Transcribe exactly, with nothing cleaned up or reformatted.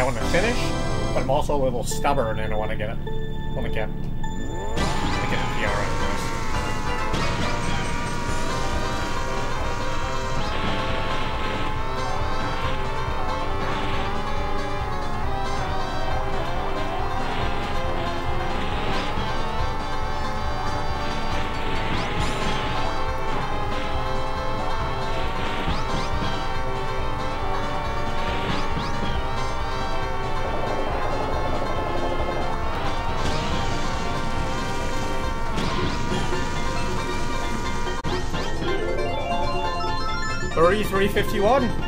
want to finish, but I'm also a little stubborn and I want to get it. Want to get, to get a P R out of this. thirty-three fifty-one.